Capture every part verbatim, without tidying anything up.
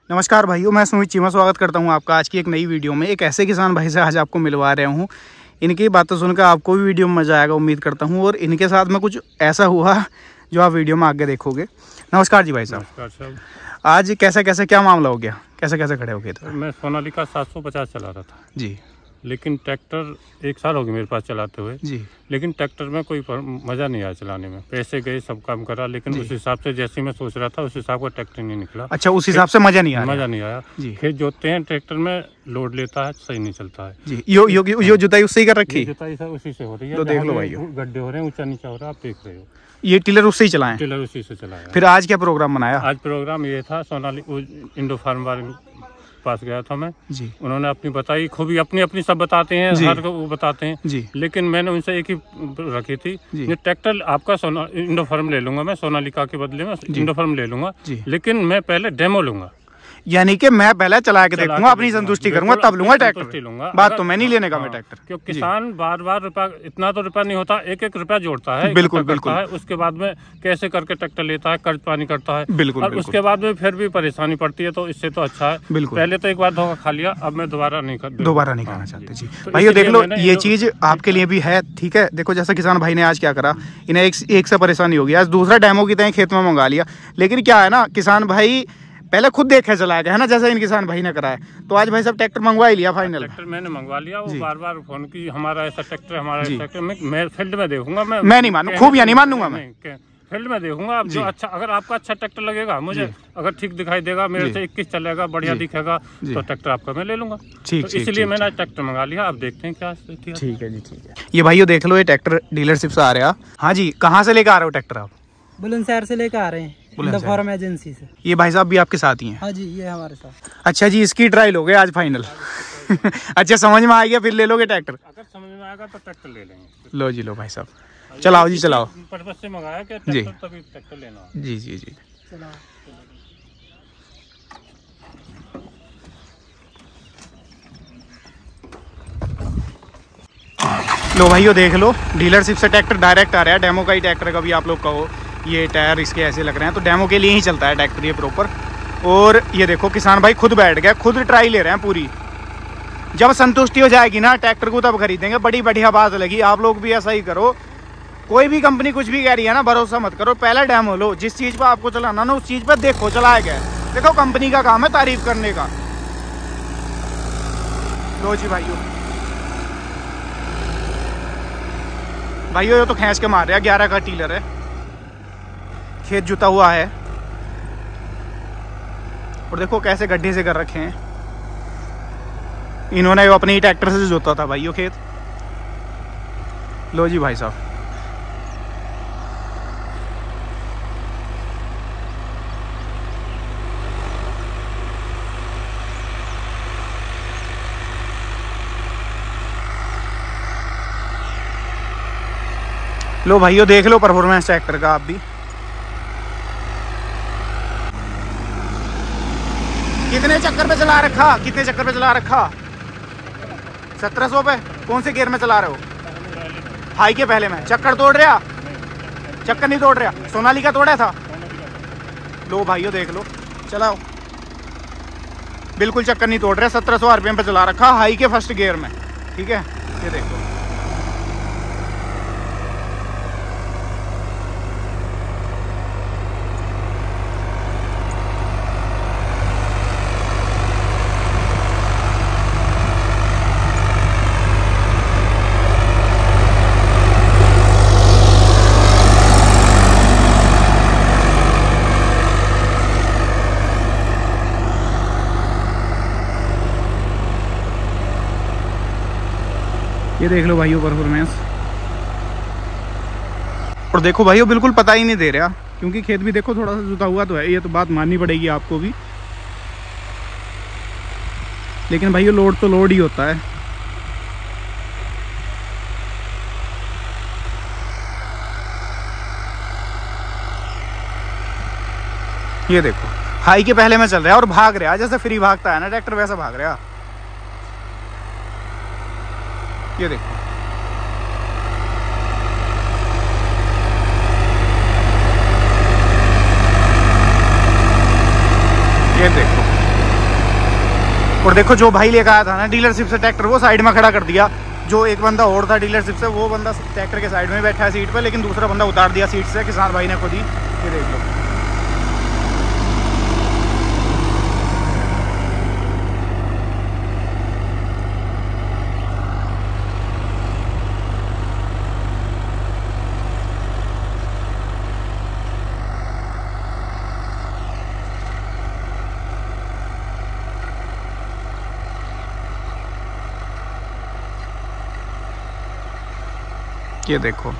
नमस्कार भाइयों, मैं सुमित चीमा स्वागत करता हूं आपका आज की एक नई वीडियो में। एक ऐसे किसान भाई से आज आपको मिलवा रहा हूं। इनकी बातें सुनकर आपको भी वीडियो में मज़ा आएगा उम्मीद करता हूं। और इनके साथ में कुछ ऐसा हुआ जो आप वीडियो में आगे देखोगे। नमस्कार जी भाई साहब। नमस्कार साहब। आज कैसे कैसे क्या मामला हो गया, कैसे कैसे खड़े हो गए थे? मैं सोनालिका सात सौ पचास चला रहा था जी, लेकिन ट्रैक्टर एक साल हो गया मेरे पास चलाते हुए जी, लेकिन ट्रैक्टर में कोई मज़ा नहीं आया चलाने में। पैसे गए, सब काम करा, लेकिन उस हिसाब से जैसे मैं सोच रहा था उस हिसाब का ट्रैक्टर नहीं निकला। अच्छा, उस हिसाब से मज़ा नहीं आया? मज़ा नहीं आया जी। खेत जोतते हैं ट्रैक्टर में, लोड लेता है, सही नहीं चलता है जी। यो यो यो जुताई उससे ही कर रखी? जुताई सब उसी से हो रही है। तो देख लो भाई, गड्ढे हो रहे हैं, ऊंचा नीचा हो रहा है, आप देख रहे हो। ये टिलर उससे ही चलाएं? टिलर उसी से चलाया। फिर आज क्या प्रोग्राम बनाया? आज प्रोग्राम ये था, सोनाली इंडो फार्म वाले पास गया था मैं जी। उन्होंने अपनी बताई खूबी, अपनी अपनी सब बताते हैं, हर को वो बताते हैं जी। लेकिन मैंने उनसे एक ही रखी थी, ये ट्रैक्टर आपका सोना इंडो फार्म ले लूंगा मैं, सोनालिका के बदले में इंडो फार्म ले लूंगा, लेकिन मैं पहले डेमो लूंगा। यानी कि मैं पहले चला के देखूंगा, अपनी संतुष्टि करूंगा, तब लूंगा ट्रैक्टर। बात तो मैं नहीं लेने का मैं ट्रैक्टर, क्योंकि किसान बार बार रुपया, इतना तो रुपया नहीं होता, एक एक रुपया जोड़ता है, बिल्कुल बिल्कुल है। उसके बाद में कैसे करके ट्रैक्टर लेता है, कर्ज पानी करता है, बिल्कुल, और उसके बाद में फिर भी परेशानी पड़ती है। तो इससे तो अच्छा है, पहले तो एक बार धोखा खा लिया, अब मैं दोबारा नहीं कर दोबारा नहीं करना चाहते जी। भाइयों देख लो, ये चीज आपके लिए भी है, ठीक है। देखो जैसा किसान भाई ने आज क्या करा, इन्हें एक एक से परेशानी होगी, आज दूसरा डेमो की तरह खेत में मंगा लिया। लेकिन क्या है ना, किसान भाई पहले खुद देखे चलाया गया है ना, जैसे इन किसान भाई ने करा है। तो आज भाई सब ट्रैक्टर मंगवा ही लिया फाइनल। ट्रैक्टर मैंने मंगवा लिया, वो बार बार फोन की, हमारा ऐसा ट्रैक्टर, हमारा ऐसा ट्रैक्टर। मैं, मैं फील्ड में देखूंगा, मैं मैं नहीं मानू, खूब या नहीं मानूंगा मैं, फील्ड में देखूंगा। जो अच्छा, अगर आपका अच्छा ट्रैक्टर लगेगा मुझे, अगर ठीक दिखाई देगा, मेरे से इक्कीस चलेगा, बढ़िया दिखेगा, तो ट्रैक्टर आपका मैं ले लूंगा। ठीक, तो इसलिए मैंने ट्रैक्टर मंगा लिया। अब देखते हैं क्या स्थिति है। ठीक है जी, ठीक है। ये भाइयों देख लो, ये ट्रैक्टर डीलरशिप से आ रहा है। हाँ जी, कहाँ से लेकर आ रहे हो ट्रैक्टर आप? बुलंदशहर से लेकर आ रहे हैं, फार्म एजेंसी से। ये भाई साहब भी आपके साथ ही हैं? हाँ जी, ये हमारे साथ। अच्छा जी, इसकी ट्रायल हो गई आज फाइनल। अच्छा, समझ में आ गया, फिर ले लोगे ट्रैक्टर? अगर समझ में आएगा तो ट्रैक्टर ले लेंगे। लो जी, लो भाई साहब, चलाओ जी, चलाओ। पर्पस से मंगाया कि जी, तभी ट्रैक्टर लेना। जी जी जी। लो भाइयों देख लो, डीलरशिप से ट्रैक्टर डायरेक्ट आ रहा है। डेमो का ही ट्रैक्टर, कभी आप लोग कहो ये टायर इसके ऐसे लग रहे हैं, तो डेमो के लिए ही चलता है ट्रैक्टर ये प्रॉपर। और ये देखो किसान भाई खुद बैठ गया, खुद ट्राई ले रहे हैं पूरी। जब संतुष्टि हो जाएगी ना ट्रैक्टर को, तब खरीदेंगे। बड़ी बढ़िया बात लगी। आप लोग भी ऐसा ही करो। कोई भी कंपनी कुछ भी कह रही है ना, भरोसा मत करो, पहले डेमो लो। जिस चीज़ पर आपको चलाना ना, उस चीज़ पर देखो चलाया गया। देखो कंपनी का काम है तारीफ करने का। लो जी भाइयों, भाइयों ये तो खींच के मार रहा है, ग्यारह का टीलर है, खेत जुता हुआ है। और देखो कैसे गड्ढे से कर रखे हैं इन्होंने, अपने ही ट्रैक्टर से जोता था भाइयों खेत। लो जी भाई साहब, लो भाइयों देख लो परफॉर्मेंस ट्रैक्टर का आप भी। कितने चक्कर पे चला रखा, कितने चक्कर पे चला रखा? सत्रह सौ पे। कौन से गियर में चला रहे हो? हाई के पहले में। चक्कर तोड़ रहा? चक्कर नहीं तोड़ रहा, सोनालिका तोड़ा था। लो भाइयों देख लो, चलाओ, बिल्कुल चक्कर नहीं तोड़ रहा। सत्रह सौ आरपीएम पे चला रखा, हाई के फर्स्ट गियर में, ठीक है। ये देखो, ये देख लो भाइयों परफॉर्मेंस। और देखो भाइयों बिल्कुल पता ही नहीं दे रहा, क्योंकि खेत भी देखो थोड़ा सा जुता हुआ तो है, ये तो बात माननी पड़ेगी आपको भी। लेकिन भाइयों लोड तो लोड ही होता है। ये देखो हाई के पहले में चल रहा है और भाग रहा है, जैसे फ्री भागता है ना ट्रैक्टर, वैसा भाग रहा है। ये देखो, ये देखो और देखो जो भाई लेकर आया था ना डीलरशिप से ट्रैक्टर, वो साइड में खड़ा कर दिया। जो एक बंदा और था डीलरशिप से, वो बंदा ट्रैक्टर के साइड में बैठा है सीट पर, लेकिन दूसरा बंदा उतार दिया सीट से किसान भाई ने खुद ही। ये देख लो। ये देखो।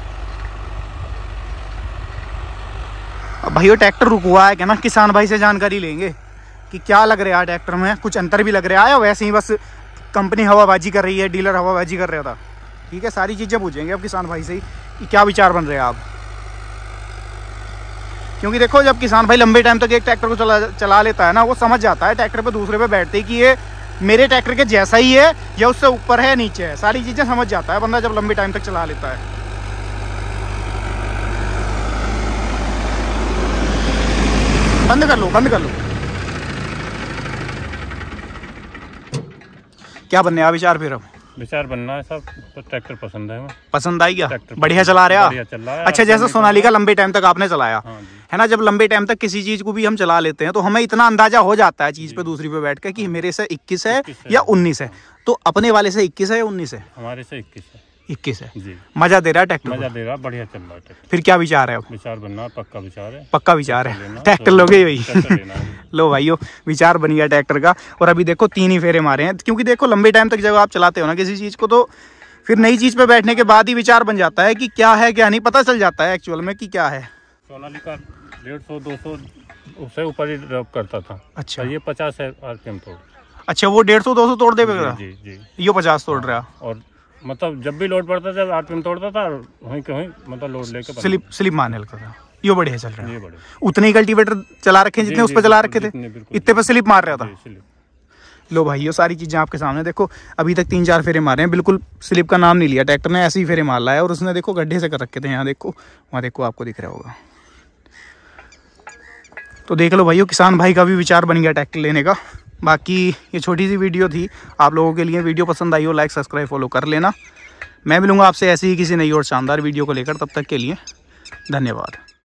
अब भाई वो ट्रैक्टर रुकवा है क्या ना, किसान भाई से जानकारी लेंगे कि क्या लग रहा है ट्रैक्टर में, कुछ अंतर भी लग रहा है या वैसे ही बस कंपनी हवाबाजी कर रही है, डीलर हवाबाजी कर रहा था। ठीक है, सारी चीज़ें पूछेंगे अब किसान भाई से ही कि क्या विचार बन रहे हैं आप। क्योंकि देखो जब किसान भाई लंबे टाइम तक एक ट्रैक्टर को चला चला लेता है ना, वो समझ जाता है ट्रैक्टर पे दूसरे पे बैठते ही कि ये मेरे ट्रैक्टर के जैसा ही है या उससे ऊपर है नीचे है, सारी चीज़ें समझ जाता है बंदा जब लंबे टाइम तक चला लेता है। बंद कर लो, बंद कर लो। क्या बनने आ विचार फिर अब? विचार बनना है सब, तो ट्रैक्टर पसंद है हमें। पसंद आई क्या? बढ़िया चला रहे आप? अच्छा, जैसे सोनालिका लंबे टाइम तक आपने चलाया है ना, जब लंबे टाइम तक किसी चीज को भी हम चला लेते हैं तो हमें इतना अंदाजा हो जाता है चीज पे दूसरी पे बैठ के कि मेरे से इक्कीस है या उन्नीस है। तो अपने वाले से इक्कीस है या उन्नीस है? हमारे से इक्कीस है। इक्कीस है जी। मजा दे रहा है ट्रैक्टर? मजा दे रहा है, बढ़िया चल रहा है ट्रैक्टर। फिर क्या विचार है अब? विचार बनना पक्का विचार है। पक्का विचार है, ट्रैक्टर लोगे भाई। लो भाइयों, विचार बन गया ट्रैक्टर का। और अभी देखो तीन ही फेरे मारे हैं, क्योंकि देखो लंबे टाइम तक जब आप चलाते हो ना किसी चीज को, तो फिर नई चीज पे बैठने के बाद ही विचार बन जाता है कि क्या है क्या नहीं, पता चल जाता है एक्चुअल में कि क्या है। सोनालिका डेढ़ सौ दो सौ उससे ऊपर ही ड्रॉप करता था। अच्छा, ये पचास है आरपीएम तोड़। अच्छा, वो डेढ़ सौ दो सौ तोड़ दे जी, जी, जी। ये पचास तोड़ रहा। और मतलब जब भी लोड पड़ता था आरपीएम तोड़ता था, वहीं के वहीं मतलब लोड लेके स्लिप स्लिप मारने लगता था। ये बढ़िया चल रहा है। ये बढ़िया। उतने ही कल्टीवेटर चला रखे जितने उस पर चला रखे थे, इतने पे स्लिप मार रहा था। लो भाई, ये सारी चीजें आपके सामने देखो। अभी तक तीन चार फेरे मारे हैं, बिल्कुल स्लिप का नाम नहीं लिया ट्रैक्टर ने, ऐसे ही फेरे मार लाया। और उसने देखो गड्ढे से कर रखे थे, यहाँ देखो, वहाँ देखो, आपको दिख रहा होगा। तो देख लो भाइयों, किसान भाई का भी विचार बन गया ट्रैक्टर लेने का। बाकी ये छोटी सी वीडियो थी आप लोगों के लिए। वीडियो पसंद आई हो, लाइक सब्सक्राइब फॉलो कर लेना। मैं मिलूंगा आपसे ऐसी ही किसी नई और शानदार वीडियो को लेकर। तब तक के लिए धन्यवाद।